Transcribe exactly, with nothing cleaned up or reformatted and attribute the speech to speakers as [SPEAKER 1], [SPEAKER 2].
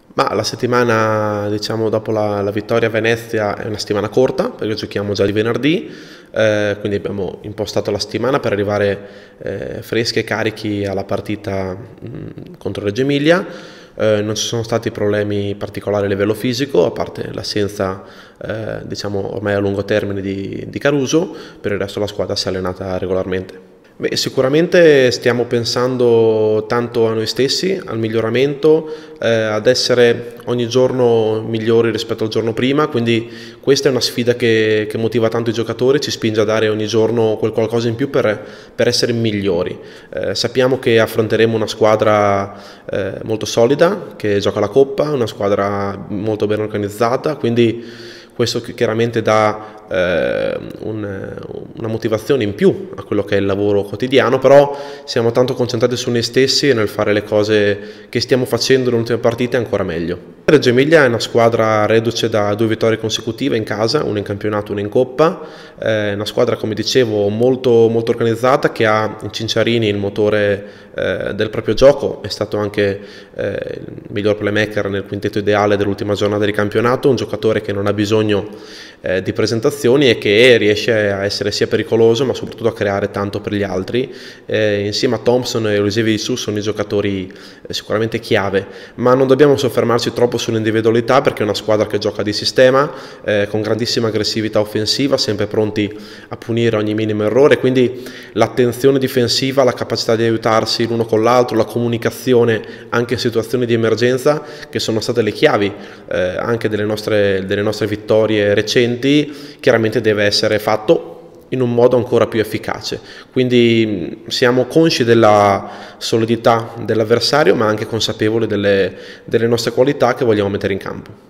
[SPEAKER 1] Ma la settimana, diciamo, dopo la, la vittoria a Venezia è una settimana corta, perché giochiamo già di venerdì, eh, quindi abbiamo impostato la settimana per arrivare eh, freschi e carichi alla partita mh, contro Reggio Emilia. Eh, non ci sono stati problemi particolari a livello fisico, a parte l'assenza, eh, diciamo, ormai a lungo termine di, di Caruso. Per il resto la squadra si è allenata regolarmente. Beh, sicuramente stiamo pensando tanto a noi stessi, al miglioramento, eh, ad essere ogni giorno migliori rispetto al giorno prima, quindi questa è una sfida che, che motiva tanto i giocatori, ci spinge a dare ogni giorno quel qualcosa in più per, per essere migliori. Eh, sappiamo che affronteremo una squadra eh, molto solida, che gioca la Coppa, una squadra molto ben organizzata, quindi questo chiaramente dà eh, un, una motivazione in più a quello che è il lavoro quotidiano, però siamo tanto concentrati su noi stessi e nel fare le cose che stiamo facendo nelle ultime partite ancora meglio. Reggio Emilia è una squadra reduce da due vittorie consecutive in casa, una in campionato e una in Coppa, è una squadra, come dicevo, molto, molto organizzata, che ha in Cinciarini il motore eh, del proprio gioco, è stato anche eh, il miglior playmaker nel quintetto ideale dell'ultima giornata di campionato, un giocatore che non ha bisogno eh, di presentazioni e che riesce a essere sia pericoloso ma soprattutto a creare tanto per gli altri. Eh, insieme a Thompson e Olivier Su sono i giocatori eh, sicuramente chiave, ma non dobbiamo soffermarci troppo sull'individualità, perché è una squadra che gioca di sistema, eh, con grandissima aggressività offensiva, sempre pronti a punire ogni minimo errore, quindi l'attenzione difensiva, la capacità di aiutarsi l'uno con l'altro, la comunicazione anche in situazioni di emergenza, che sono state le chiavi eh, anche delle nostre, delle nostre vittorie recenti, chiaramente deve essere fatto in un modo ancora più efficace. Quindi siamo consci della solidità dell'avversario, ma anche consapevoli delle, delle nostre qualità che vogliamo mettere in campo.